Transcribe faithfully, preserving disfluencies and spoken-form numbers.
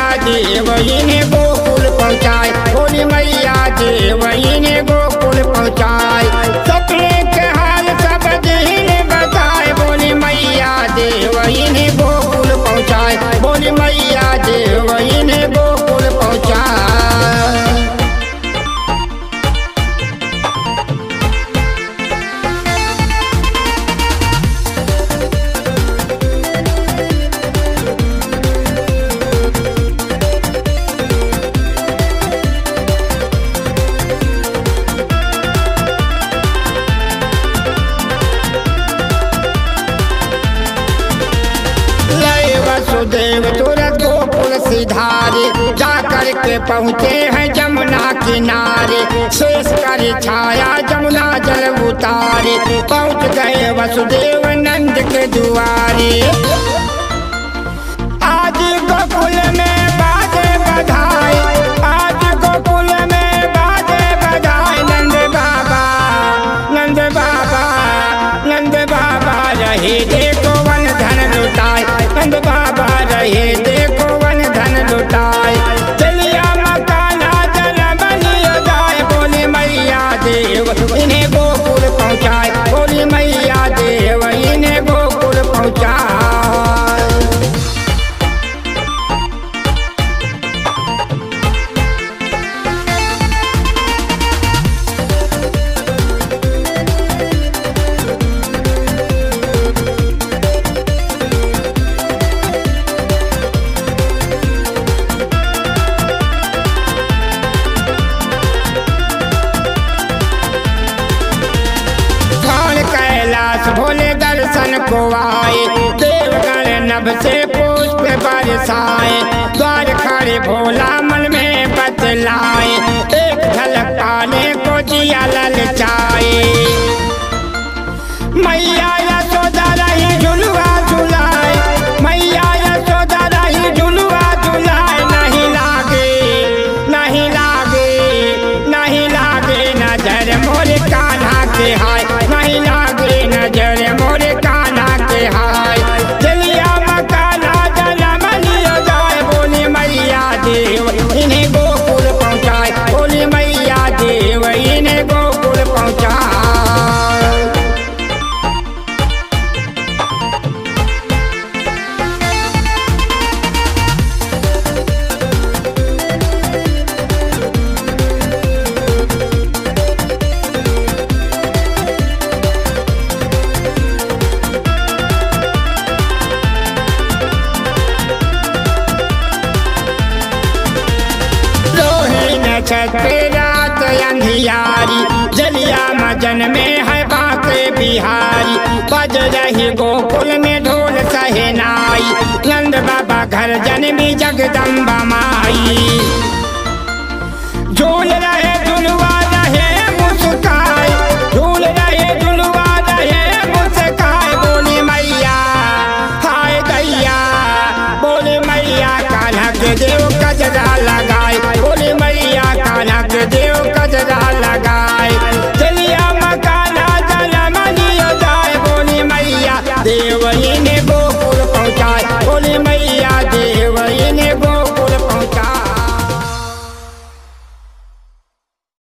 मैया देव इन्हें गोकुल पहुँचाए, बोली मैया देव इन्हें गोकुल पहुँचाए। सपने के हाल सब दिन बताए, बोली मैया देव इन्हें गोकुल पहुँचाए, बोली मैया देव इन्हें गोकुल पहुँचाए। वसुदेव तुरंत गोकुल सिधारे, जाकर के पहुँचे हैं जमुना किनारे। शेष कर छाया जमुना जल उतारे, पहुँच गए वसुदेव नंद के दुआरे। आज गोकुल में बाजे बधाई, आज गोकुल में बाजे बधाई। नंद बाबा नंद बाबा नंद बाबा रहे देखो वन धन लुटाए, नंद बाबा रहे देखो वन धन लुटाए। चलिया मकाना जल बलियो जाए, बोली मैया देव इन्हें गोकुल पहुँचाए, बोली मैया देव इन्हें गोकुल पहुँचाए। भोले दर्शन को आए, देवगण नभ से पुष्प बरसाए। द्वार खड़े भोला मन में बतलाए, एक झलक पाने को जिया ललचाए। मैया यशोदा रही झुलुआ झुलाए, मैया यशोदा रही झुलुआ झुलाए। नहीं लागे नहीं लागे नहीं लागे नजर मोरे कान्हा के हाय, नहीं लागे नजर मोरे कान्हा के हाय। चलिया मकाना जल बलियो जाए, बोली मैया देव इन्हें गोकुल पहुँचाए, बोली मैया देव इन्हें गोकुल पहुँचाए। छत पे रात अंधियारी, जलिया मजन में है बाके बिहारी। बज रही गोकुल में ढोल सहनाई, नंद बाबा घर जन्मी जगदम्बा माई। झूल रहे झुलवा रहे मुस्काए, झूल रहे झुलवा रहे मुस्काए। बोली मैया हाय दैया, बोली मैया कान्हा के देव कजरा लगाए, बोली मैया कान्हा के देव कजरा लगाए। चलिया मकाना जल बलियो जाए, बोली मैया देव